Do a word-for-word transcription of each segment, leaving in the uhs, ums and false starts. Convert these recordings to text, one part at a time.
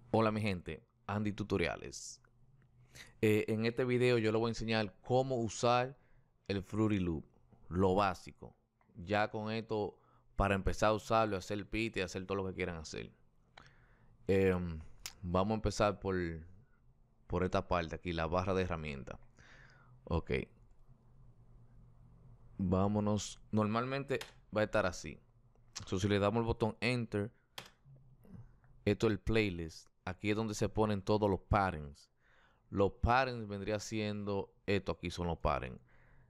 Hola mi gente, Andy Tutoriales. Eh, en este video yo les voy a enseñar cómo usar el Fruity Loop, lo básico. Ya con esto, para empezar a usarlo, hacer pit y hacer todo lo que quieran hacer. Eh, Vamos a empezar por, por esta parte aquí, la barra de herramientas. Ok, vámonos. Normalmente va a estar así. So, si le damos el botón Enter, esto es el playlist. Aquí es donde se ponen todos los patterns. Los patterns vendría siendo esto aquí son los patterns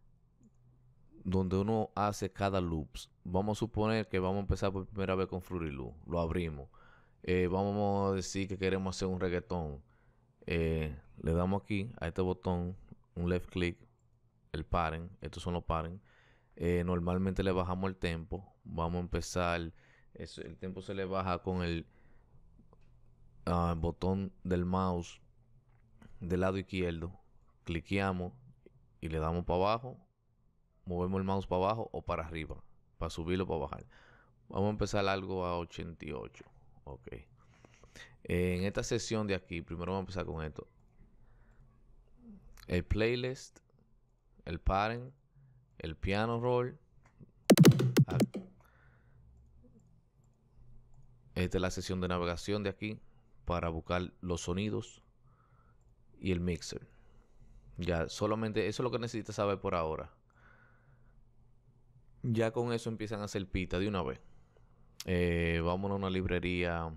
donde uno hace cada loops. Vamos a suponer que vamos a empezar por primera vez con Fruity Loop. Lo abrimos. Eh, vamos a decir que queremos hacer un reggaetón. Eh, le damos aquí a este botón, un left click, el pattern. Estos son los patterns. Eh, normalmente le bajamos el tempo. Vamos a empezar. Es, el tempo se le baja con el uh, botón del mouse del lado izquierdo. Cliqueamos y le damos para abajo. Movemos el mouse para abajo o para arriba, para subirlo o para bajar. Vamos a empezar algo a ochenta y ocho. Ok. En esta sesión de aquí, primero vamos a empezar con esto. El playlist, el pattern, el piano roll. Esta es la sesión de navegación de aquí para buscar los sonidos y el mixer. Ya, solamente eso es lo que necesitas saber por ahora. Ya con eso empiezan a hacer pita de una vez. Eh, vámonos a una librería.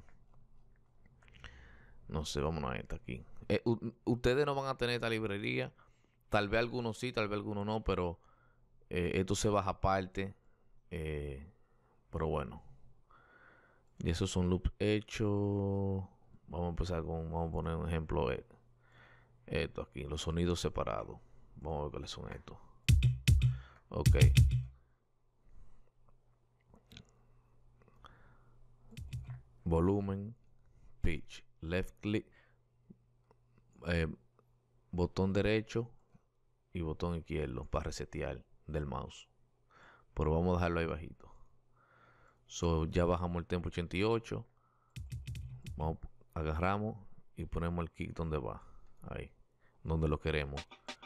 No sé, vámonos a esta aquí. Eh, ustedes no van a tener esta librería. Tal vez algunos sí, tal vez algunos no, pero eh, esto se baja aparte. Eh, pero bueno. Y esos son loops hechos. Vamos a empezar con, vamos a poner un ejemplo. Eh, esto aquí, los sonidos separados. Vamos a ver cuáles son estos. Ok. Volumen, pitch, left click, eh, botón derecho y botón izquierdo para resetear del mouse. Pero vamos a dejarlo ahí bajito. So, ya bajamos el tempo ochenta y ocho. Vamos, agarramos y ponemos el kick donde va. Ahí. Donde lo queremos.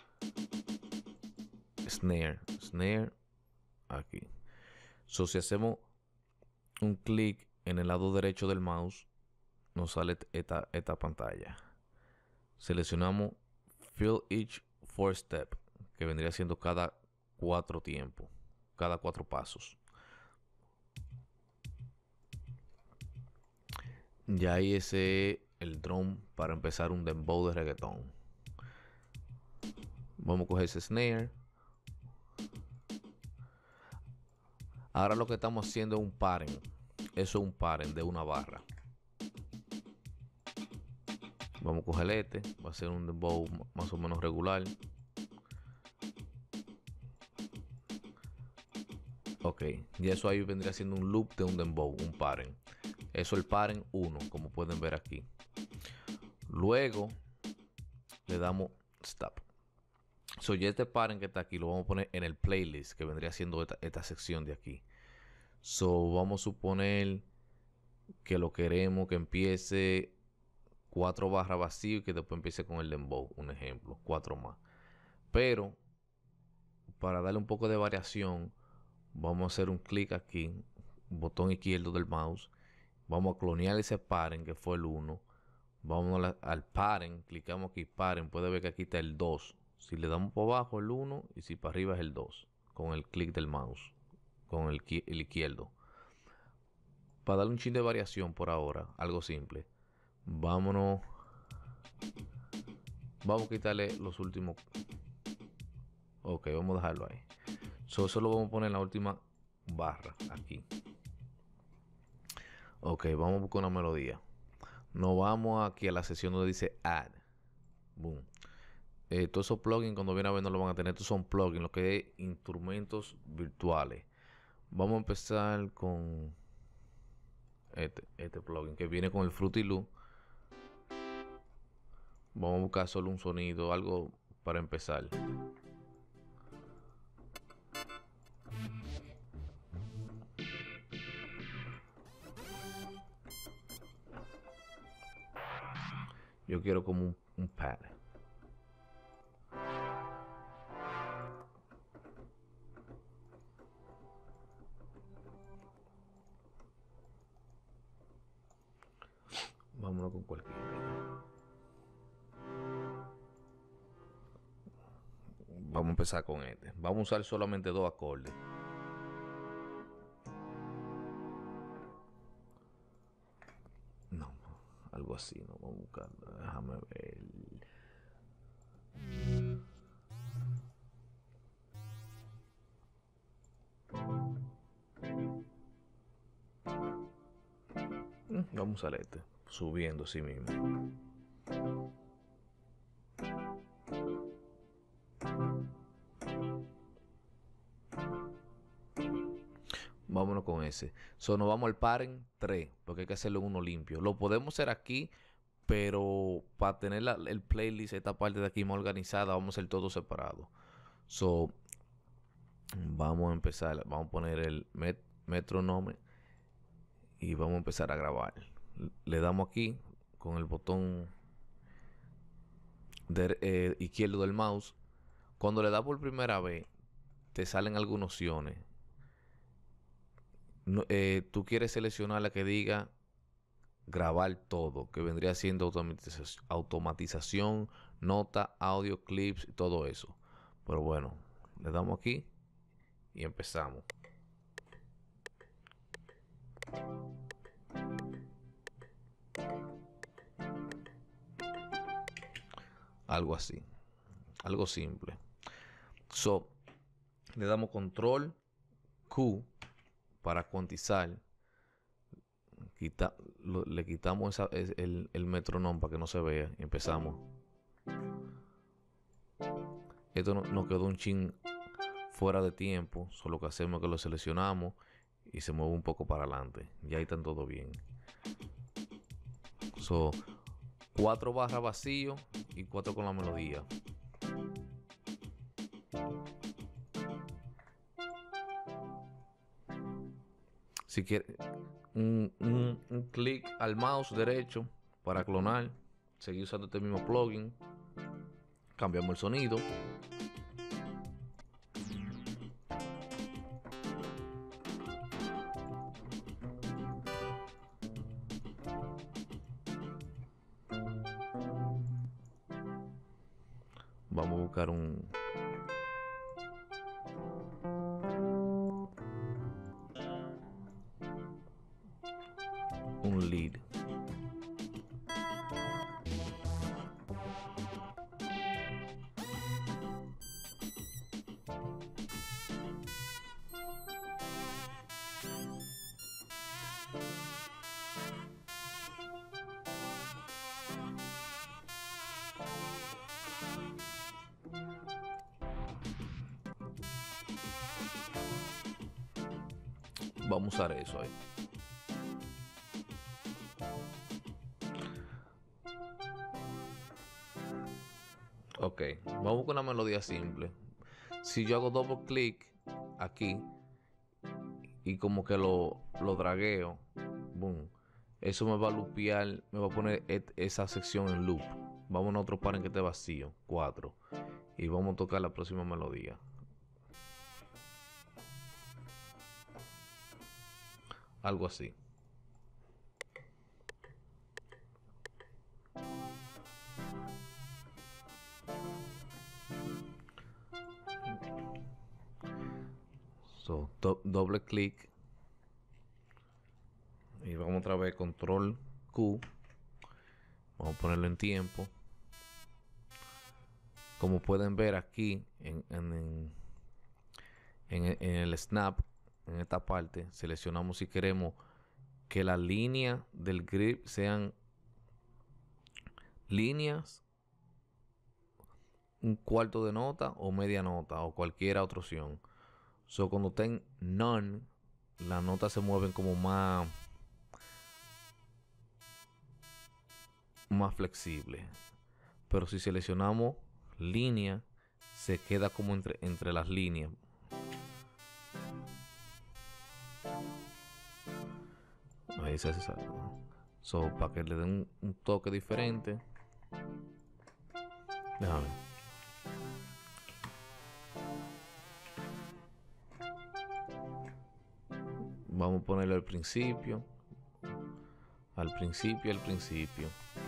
Snare. Snare. Aquí. So, si hacemos un clic en el lado derecho del mouse, nos sale esta, esta pantalla. Seleccionamos Fill each four step, que vendría siendo cada cuatro tiempos. Cada cuatro pasos. Ya ahí ese es el drum para empezar un dembow de reggaetón. Vamos a coger ese snare. Ahora lo que estamos haciendo es un pattern. Eso es un pattern de una barra. Vamos a coger este. Va a ser un dembow más o menos regular. Ok. Y eso ahí vendría siendo un loop de un dembow, un pattern. Eso es el pattern uno, como pueden ver aquí. Luego le damos stop. So, ya este pattern que está aquí lo vamos a poner en el playlist, que vendría siendo esta, esta sección de aquí. So, vamos a suponer que lo queremos que empiece cuatro barras vacío y que después empiece con el dembow, un ejemplo, cuatro más. Pero para darle un poco de variación, vamos a hacer un clic aquí, botón izquierdo del mouse. Vamos a clonear ese pattern que fue el uno. Vamos la, al pattern, clicamos aquí pattern, puede ver que aquí está el dos. Si le damos por abajo el uno y si para arriba es el dos, con el clic del mouse, con el, el izquierdo. Para darle un chin de variación por ahora, algo simple. Vámonos. Vamos a quitarle los últimos. Ok, vamos a dejarlo ahí. So, eso lo vamos a poner en la última barra, aquí. Ok, vamos a buscar una melodía. Nos vamos aquí a la sección donde dice Add. Boom. Eh, todos esos plugins cuando vienen a ver no lo van a tener. Estos son plugins, lo que es instrumentos virtuales. Vamos a empezar con este, este plugin que viene con el Fruity Loop. Vamos a buscar solo un sonido, algo para empezar. Yo quiero como un, un pad. Vámonos con cualquiera. Vamos a empezar con este. Vamos a usar solamente dos acordes. No, algo así, no vamos a buscarlo. Déjame ver. Vamos a usar este, subiendo así mismo. Vámonos con ese. So, nos vamos al paren tres, porque hay que hacerlo en uno limpio. Lo podemos hacer aquí, pero para tener la, el playlist, esta parte de aquí más organizada, vamos a hacer todo separado. So, vamos a empezar. Vamos a poner el met, metronome y vamos a empezar a grabar. Le damos aquí con el botón de, eh, izquierdo del mouse. Cuando le das por primera vez, te salen algunas opciones. No, eh, tú quieres seleccionar la que diga grabar todo, que vendría siendo automatización, automatización, nota, audio, clips y todo eso. Pero bueno, le damos aquí y empezamos. Algo así, algo simple. So, le damos control Q para cuantizar. Quita, lo, le quitamos esa, el, el metronome para que no se vea y empezamos. Esto no, nos quedó un chin fuera de tiempo, solo que hacemos es que lo seleccionamos y se mueve un poco para adelante. Ya ahí están todo bien. So, cuatro barras vacío y cuatro con la melodía. Si quieres un, un, un clic al mouse derecho para clonar, seguir usando este mismo plugin, cambiamos el sonido. Vamos a buscar un un lead. Vamos a usar eso ahí. Ok, vamos con una melodía simple. Si yo hago doble clic aquí y como que lo, lo dragueo, boom, eso me va a loopear, me va a poner et, esa sección en loop. Vamos a otro par en que esté vacío, cuatro, y vamos a tocar la próxima melodía. Algo así. So, do, doble clic y vamos otra vez control Q. Vamos a ponerlo en tiempo. Como pueden ver aquí en, en, en, en el snap, en esta parte, seleccionamos si queremos que las líneas del grip sean líneas, un cuarto de nota o media nota o cualquier otra opción. So, cuando estén none, las notas se mueven como más más flexible. Pero si seleccionamos línea, se queda como entre, entre las líneas. Ahí se hace. So, para que le den un, un toque diferente, Déjame. Vamos a ponerlo al principio. Al principio, al principio.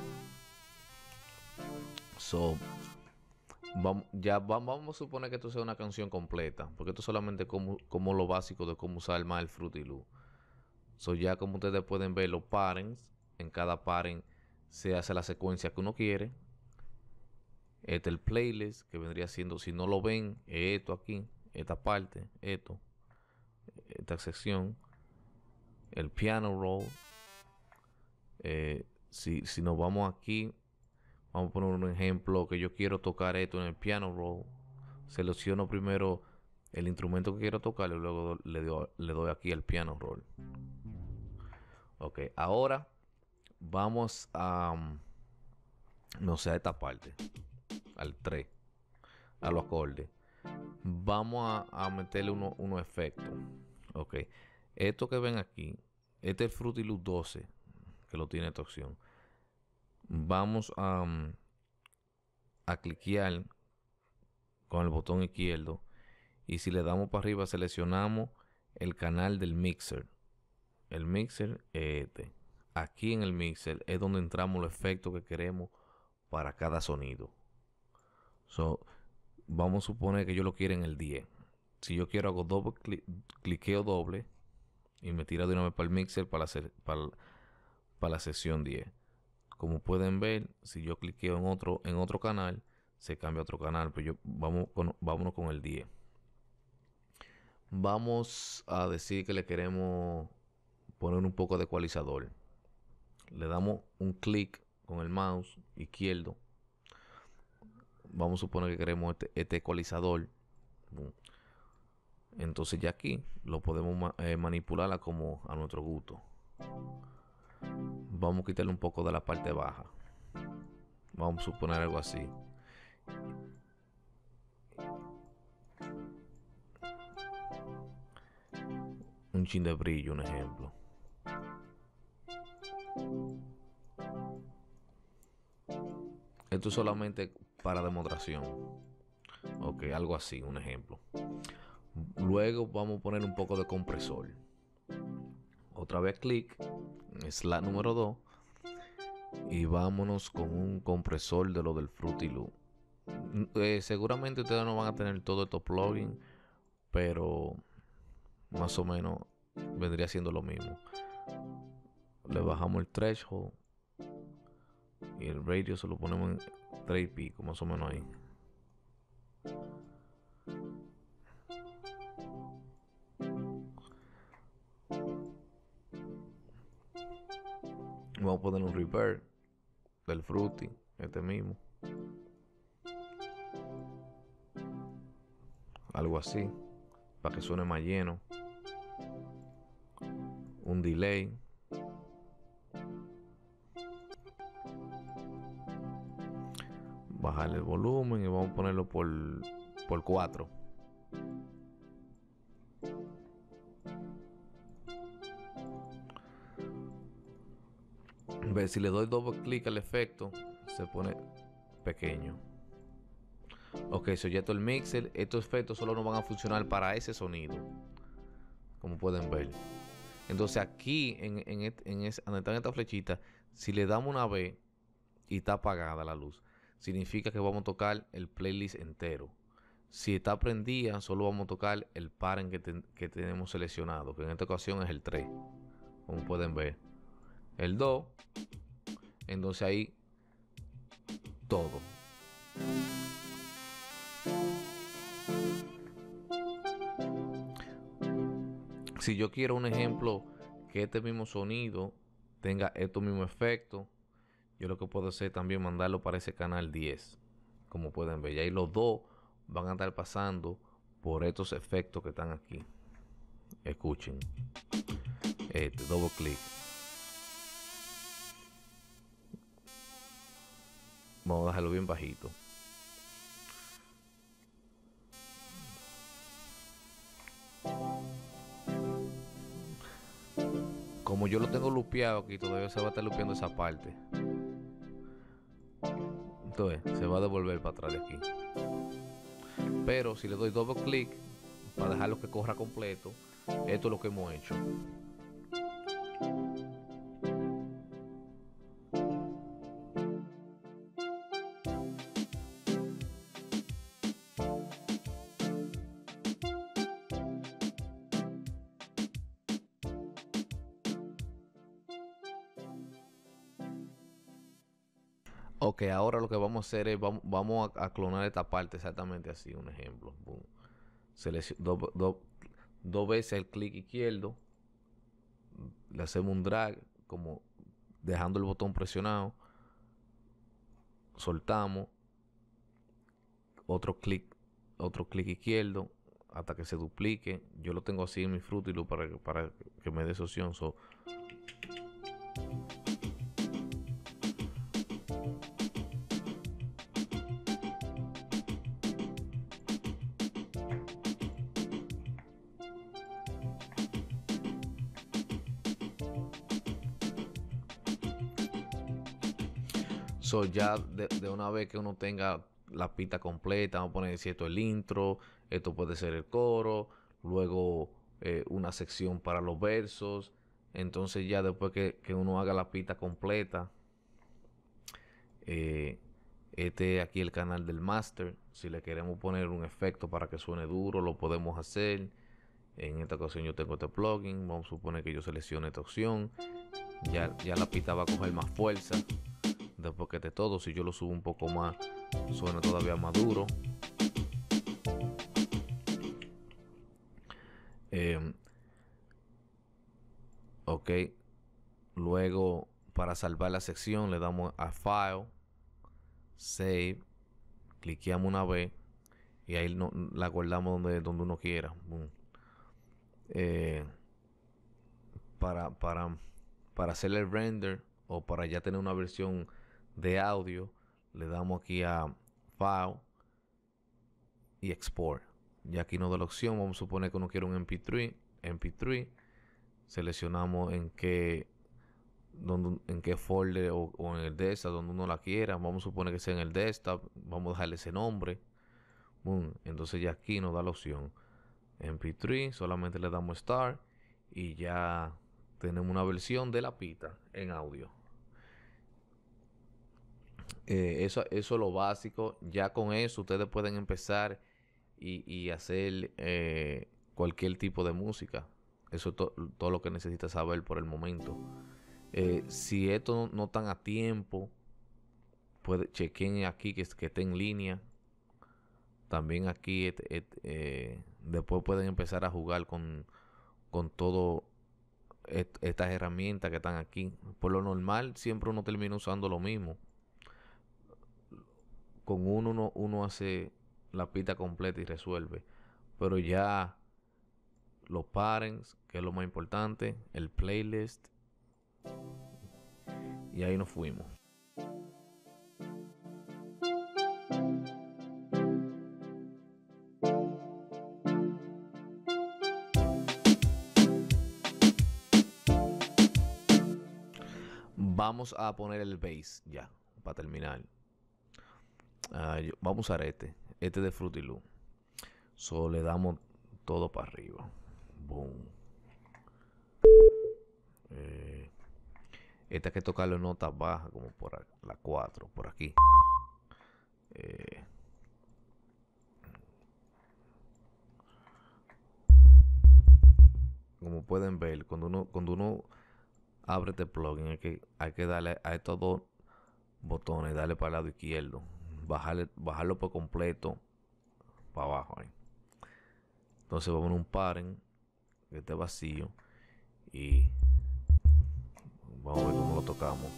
So, vamos, ya va- vamos a suponer que esto sea una canción completa. Porque esto es solamente como, como lo básico de cómo usar más el Fruity Loop. So, ya como ustedes pueden ver los patterns. En cada pattern se hace la secuencia que uno quiere. Este es el playlist que vendría siendo, si no lo ven, es esto aquí, esta parte, esto, esta sección, el piano roll. Eh, si, si nos vamos aquí, vamos a poner un ejemplo que yo quiero tocar esto en el piano roll. Selecciono primero el instrumento que quiero tocar y luego le doy, le doy aquí al piano roll. Ok, ahora vamos a, um, no sé, a esta parte, al tres, a los acordes. Vamos a, a meterle unos uno efectos. Ok, esto que ven aquí, este es el Fruity Loop doce, que lo tiene esta opción. Vamos a, um, a cliquear con el botón izquierdo y si le damos para arriba seleccionamos el canal del mixer. El mixer es este. Aquí en el mixer es donde entramos los efectos que queremos para cada sonido. So, vamos a suponer que yo lo quiero en el diez. Si yo quiero hago doble cli cliqueo doble y me tira de una vez para el mixer para la, para, para la sesión diez. Como pueden ver, si yo cliqueo en otro, en otro canal, se cambia a otro canal. Pero yo, vamos con, vámonos con el diez. Vamos a decir que le queremos poner un poco de ecualizador. Le damos un clic con el mouse izquierdo. Vamos a suponer que queremos este, este ecualizador. Entonces ya aquí lo podemos ma eh, manipularla como a nuestro gusto. Vamos a quitarle un poco de la parte baja. Vamos a suponer algo así. Un chin de brillo, un ejemplo. Esto es solamente para demostración. Ok, algo así, un ejemplo. Luego vamos a poner un poco de compresor. Otra vez clic, slot número dos. Y vámonos con un compresor de lo del Fruity Loop. Eh, seguramente ustedes no van a tener todos estos plugins, pero más o menos vendría siendo lo mismo. Le bajamos el threshold y el radio se lo ponemos en tres y pico, más o menos ahí. Vamos a poner un reverb del Fruity, este mismo. Algo así, para que suene más lleno. Un delay. Bajarle el volumen y vamos a ponerlo por, por cuatro. Ve, si le doy doble clic al efecto, se pone pequeño. Ok, so ya todo el mixer. Estos efectos solo no van a funcionar para ese sonido, como pueden ver. Entonces aquí, en, en, este, en ese, donde está esta flechita, si le damos una vez y está apagada la luz, significa que vamos a tocar el playlist entero. Si está prendida, solo vamos a tocar el pattern que, ten, que tenemos seleccionado, que en esta ocasión es el tres, como pueden ver. El dos, entonces ahí todo. Si yo quiero un ejemplo que este mismo sonido tenga estos mismos efectos, yo lo que puedo hacer también mandarlo para ese canal diez, como pueden ver. Y ahí los dos van a estar pasando por estos efectos que están aquí. Escuchen. Este, doble clic. Vamos a dejarlo bien bajito. Como yo lo tengo lupeado aquí, todavía se va a estar lupeando esa parte. Entonces se va a devolver para atrás de aquí. Pero si le doy doble clic para dejarlo que corra completo, esto es lo que hemos hecho. Ok, ahora lo que vamos a hacer es, vamos, vamos a, a clonar esta parte exactamente así, un ejemplo. Dos do, do veces el clic izquierdo, le hacemos un drag, como dejando el botón presionado, soltamos, otro clic, otro clic izquierdo, hasta que se duplique. Yo lo tengo así en mi Fruity Loop para, para que me dé esa opción. So, So ya de, de una vez que uno tenga la pista completa, vamos a poner si esto es el intro, esto puede ser el coro, luego eh, una sección para los versos. Entonces ya después que, que uno haga la pista completa, eh, este es aquí el canal del master. Si le queremos poner un efecto para que suene duro, lo podemos hacer. En esta ocasión yo tengo este plugin, vamos a suponer que yo seleccione esta opción. Ya, ya la pista va a coger más fuerza. Después que de todo, si yo lo subo un poco más, suena todavía más duro. Eh, ok. Luego, para salvar la sección, le damos a File, Save, cliqueamos una vez y ahí no, la guardamos donde, donde uno quiera. Eh, para, para, para hacer el render o para ya tener una versión de audio, le damos aquí a File y Export. Ya aquí nos da la opción, vamos a suponer que uno quiere un M P tres, M P tres, seleccionamos en qué, donde, en qué folder o, o en el desktop donde uno la quiera. Vamos a suponer que sea en el desktop, vamos a dejarle ese nombre. Boom. Entonces ya aquí nos da la opción M P tres, solamente le damos Start y ya tenemos una versión de la pista en audio. Eh, eso, eso es lo básico. Ya con eso ustedes pueden empezar y, y hacer eh, cualquier tipo de música. Eso es to, todo lo que necesitas saber por el momento. Eh, si esto no, no están a tiempo, puede, chequen aquí que, que esté en línea. También aquí et, et, eh, después pueden empezar a jugar con, con todo et, estas herramientas que están aquí. Por lo normal siempre uno termina usando lo mismo. Con uno uno, uno hace la pista completa y resuelve. Pero ya los parents, que es lo más importante, el playlist, y ahí nos fuimos. Vamos a poner el bass ya, para terminar. Uh, yo, vamos a usar este, este de Fruity Loop. So le damos todo para arriba. Boom. Eh, esta hay que tocarle notas bajas, como por la cuatro, por aquí. Eh, como pueden ver, cuando uno, cuando uno abre este plugin, hay que, hay que darle a estos dos botones, darle para el lado izquierdo, bajarle, bajarlo por completo para abajo. ¿eh? Entonces vamos a un parent que esté vacío y vamos a ver cómo lo tocamos.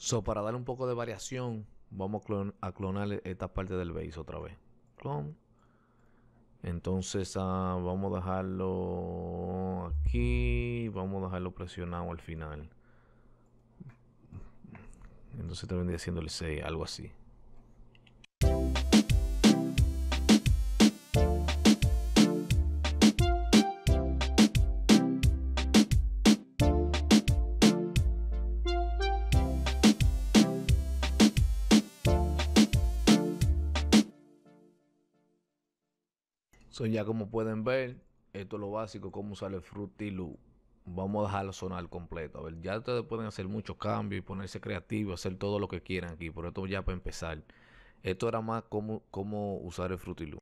So, para darle un poco de variación, vamos a, clon a clonar esta parte del base otra vez. Clon. Entonces ah, vamos a dejarlo aquí. Vamos a dejarlo presionado al final. Entonces te vendría siendo el seis, algo así. So, ya como pueden ver, esto es lo básico, cómo usar el Fruity Loop. Vamos a dejarlo sonar completo. A ver, ya ustedes pueden hacer muchos cambios y ponerse creativos, hacer todo lo que quieran aquí. Por esto ya para empezar. Esto era más cómo, cómo usar el Fruity Loop.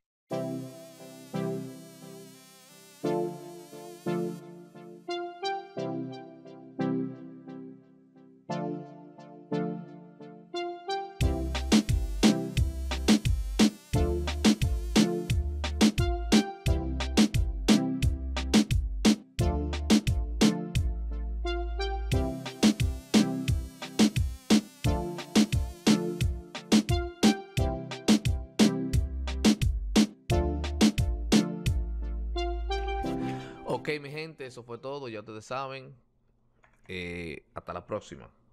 Ok, mi gente, eso fue todo. Ya ustedes saben. Eh, hasta la próxima.